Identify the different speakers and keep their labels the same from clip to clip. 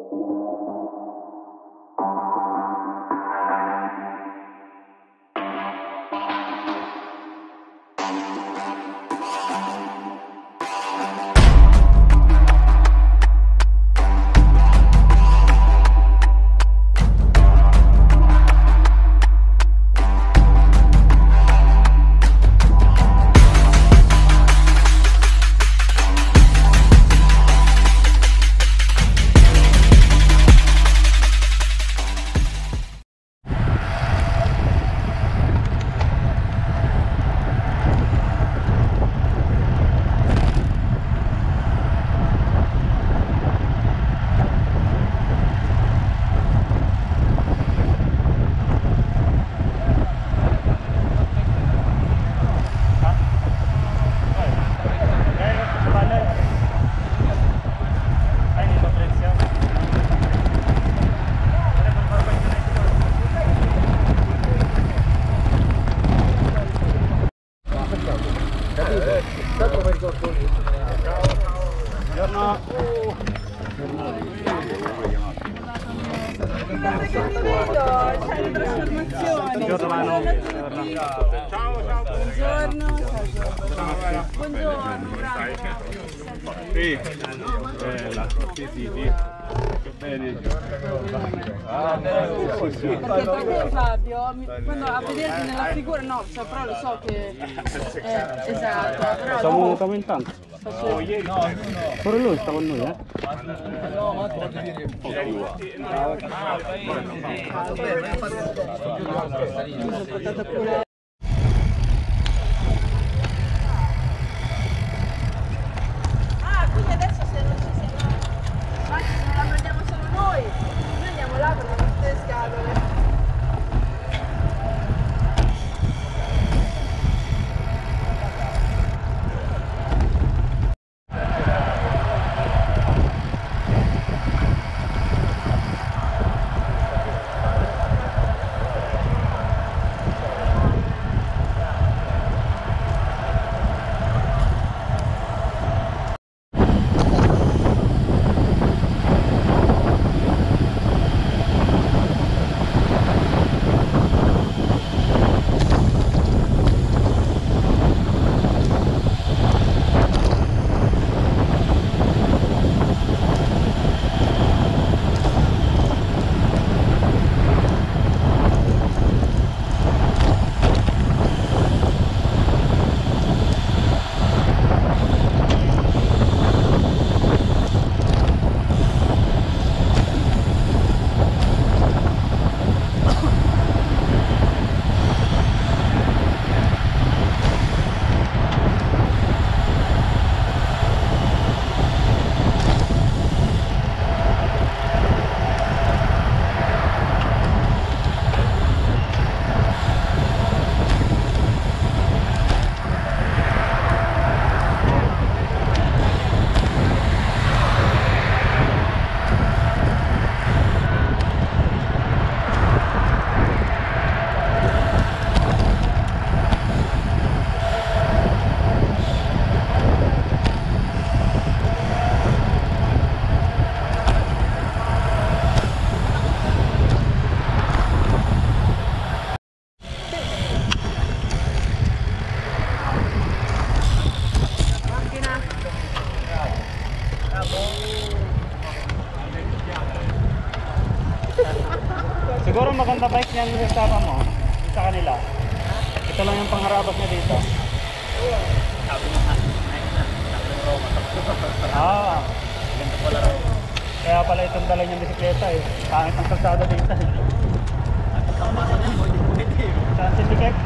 Speaker 1: Sì, bella, sì, sì, sì. Che bene.
Speaker 2: Perché per me Fabio, quando a vederti nella figura, no, cioè, però lo so che esatto, però
Speaker 3: Siamo in tanto. Pure lui sta con noi, eh?
Speaker 2: quindi adesso se non ci siamo, anche se non la prendiamo solo noi andiamo là per tutte le scatole.
Speaker 3: Siguro maganda bike niyan yung kasama mo sa kanila. Ito lang yung pangharabas niya dito. Ah, ganito pala rin. Kaya pala itong dala niyang bisikleta eh. Pangit ang kalsada dito eh. Saan si Bikek?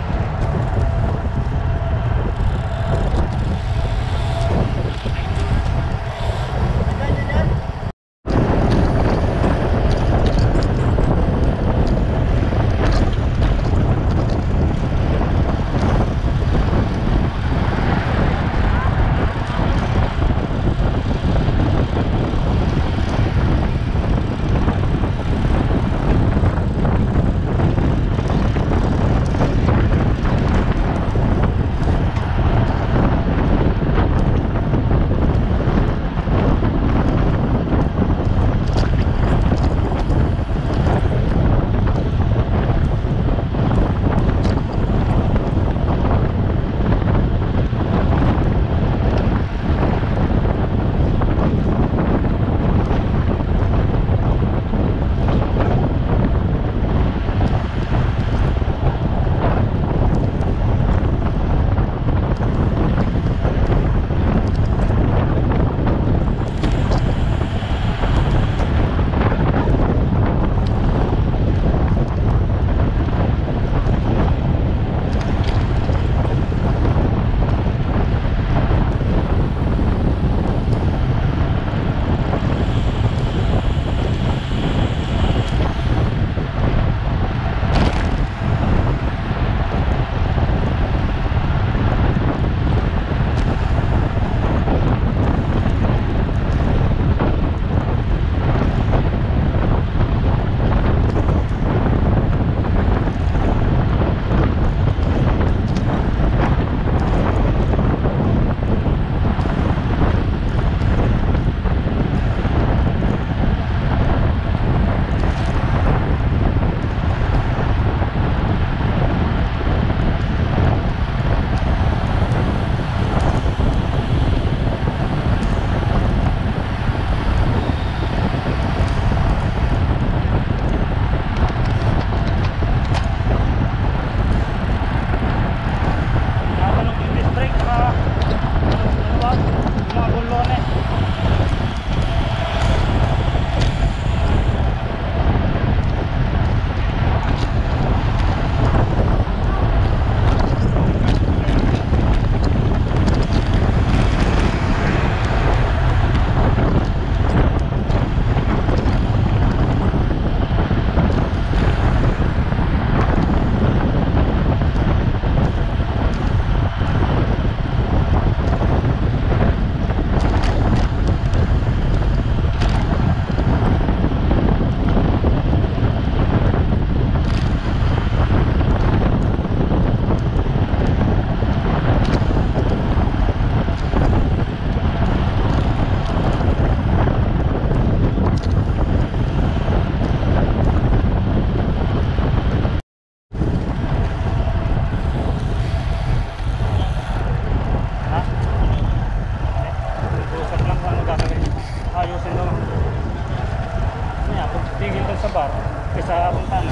Speaker 3: sa bar, sa Fontana.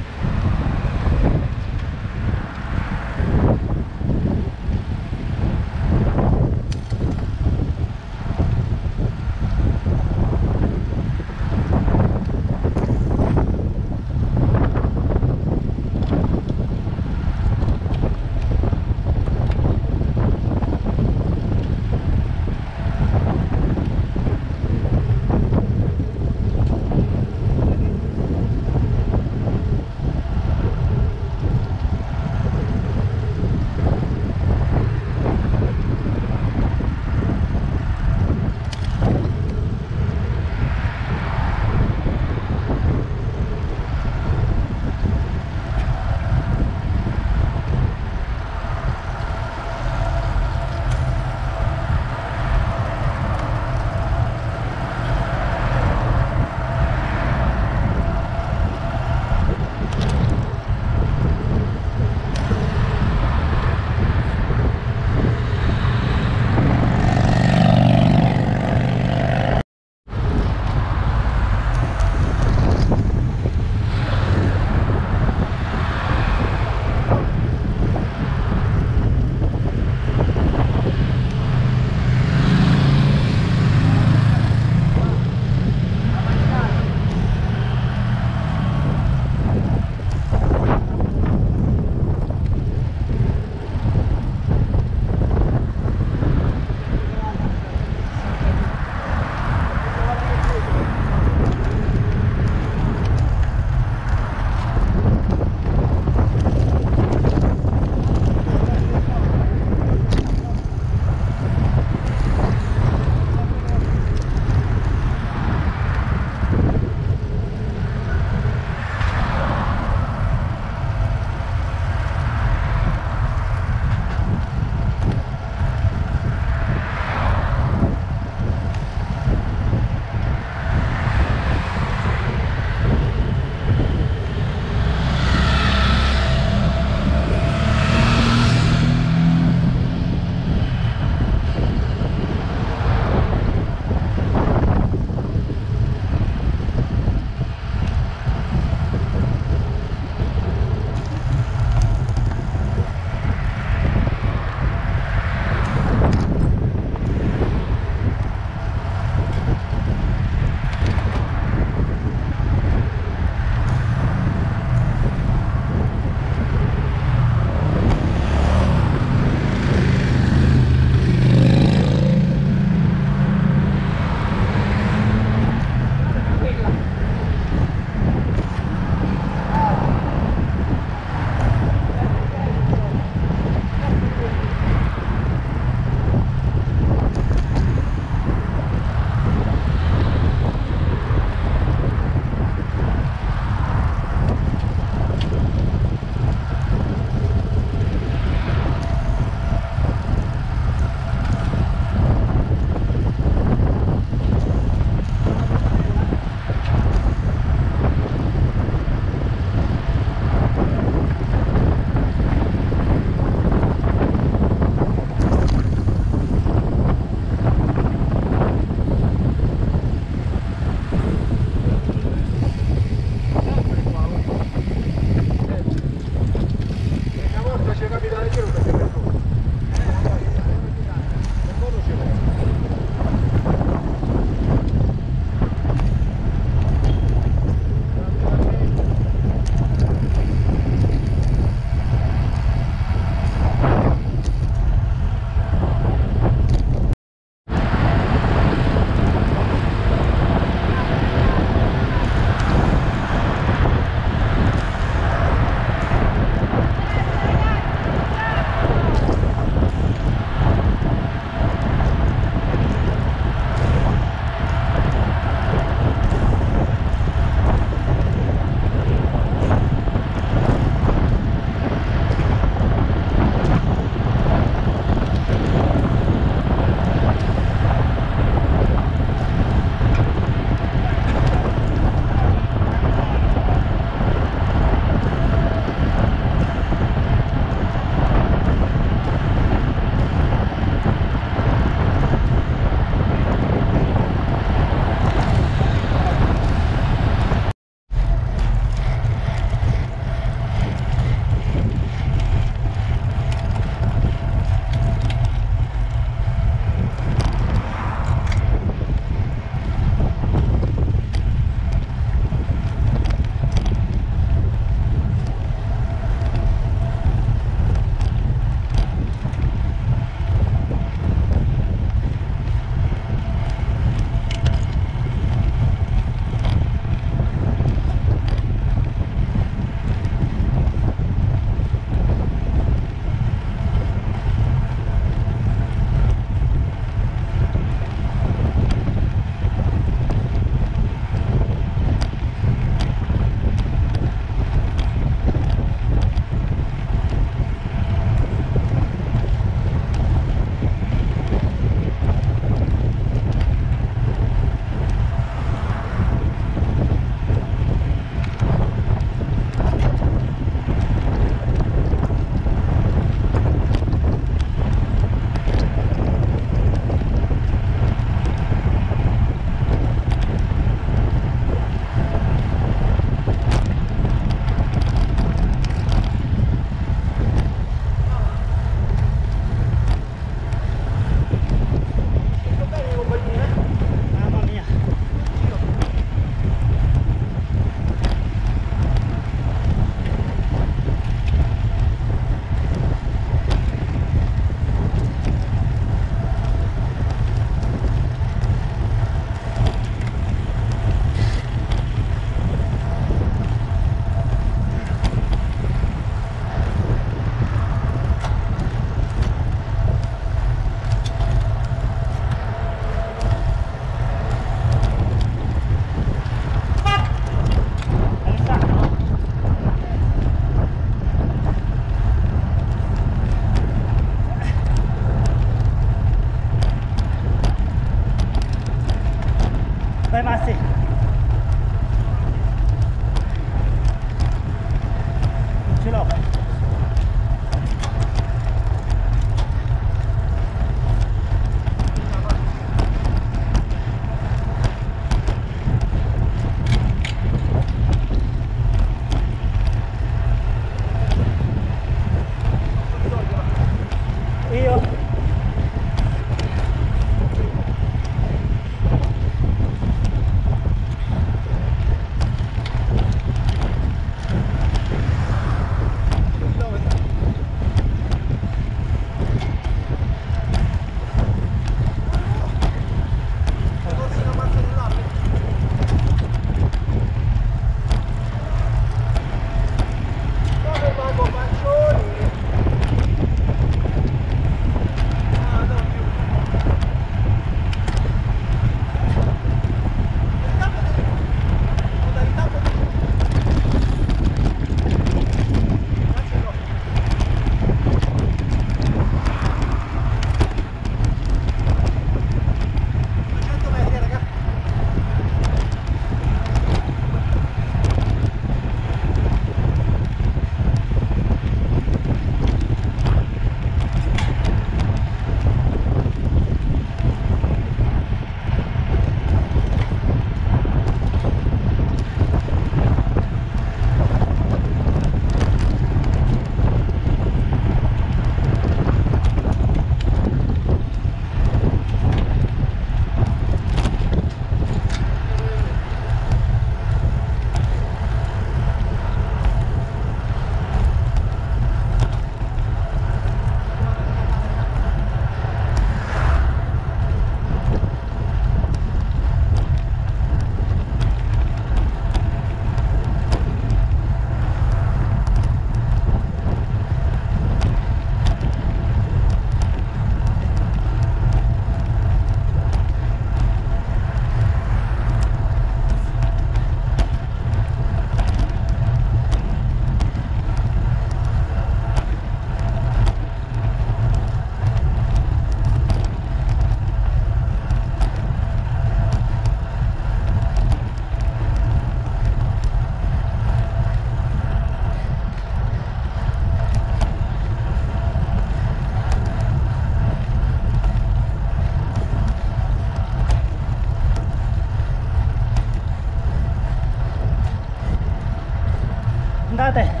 Speaker 3: Scusate.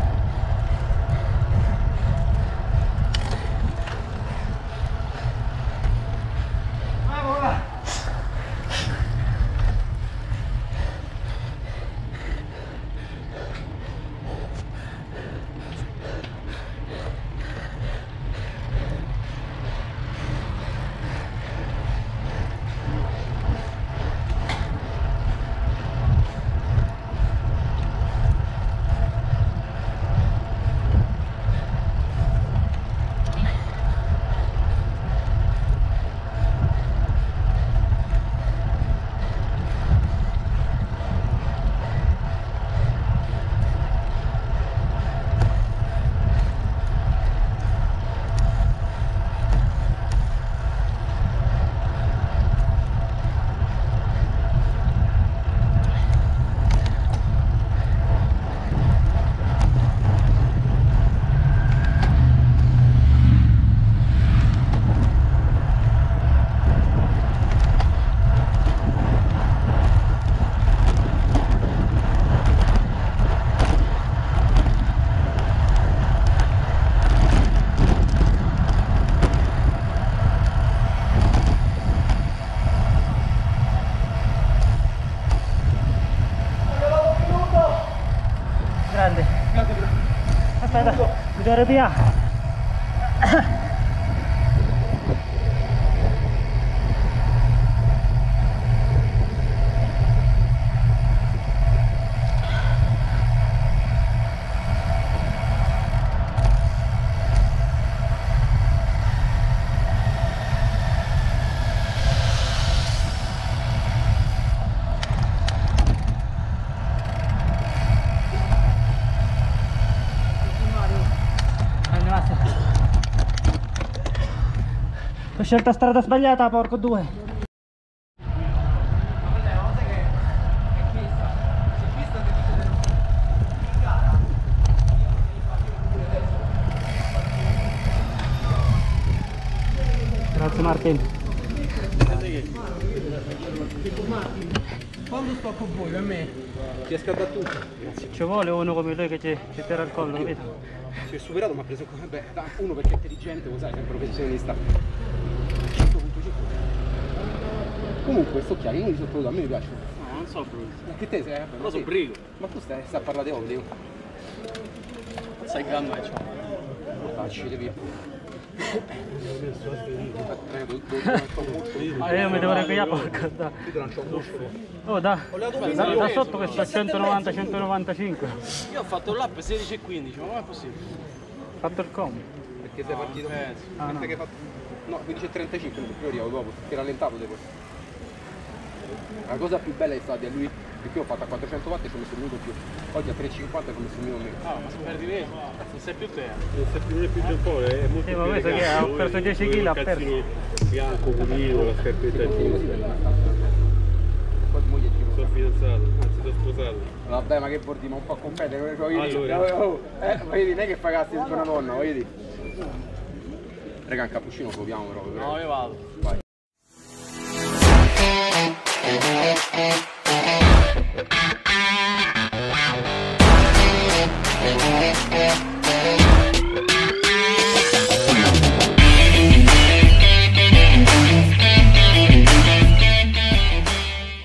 Speaker 3: Grande. Aspetta, bisogna arrabbiare. Ho scelto strada sbagliata, porco due. Grazie Martin.
Speaker 4: Quando sto con voi, a me, riesco a da tutto.
Speaker 3: Ci vuole uno come lui che ci tira il collo, capito?
Speaker 4: Si è superato, ma ha preso beh, uno perché è intelligente, lo sai, è un professionista. 5.5. Comunque, sto chiaro, io di sottovaluto, a me mi piace.
Speaker 1: No, non so bro.
Speaker 4: Che te sei?
Speaker 1: Però so brigo.
Speaker 4: Ma tu stai a parlare di obbligo.
Speaker 1: Sai che gamma c'ho?
Speaker 4: Facile, via.
Speaker 3: Io mi devo recuperare, porca da. Oh da sotto questo è 190-195.
Speaker 1: Io ho fatto l'app 16 e 15, ma com'è possibile?
Speaker 3: Ho fatto il combo.
Speaker 4: Perché sei partito?
Speaker 3: Ah, no.
Speaker 4: Che hai fatto? No, 15.35, non più arrivo dopo, ti rallentato dopo. La cosa più bella è stata a lui, perché io ho fatto a 400 watt e ci ho messo un minuto più. Oggi a 3.50 ci ho messo un minuto meno.
Speaker 1: Ah, ma se perdi peso, non sei più te.
Speaker 5: Non sei più tempo, è molto
Speaker 3: Sì, ma questo che ha perso 10 kg, ha perso.
Speaker 5: Bianco, pulito, la scarpetta in
Speaker 4: Così per la poi ti moglie giro.
Speaker 5: Sono fidanzato, anzi sono sposato.
Speaker 4: Vabbè, ma che porti, ma un po' a competere, voglio dire.
Speaker 5: Allora.
Speaker 4: Voglio dire, non è che pagasti per una donna, voglio dire. Raga, un cappuccino proviamo proprio.
Speaker 1: No, io vado.
Speaker 4: Vai.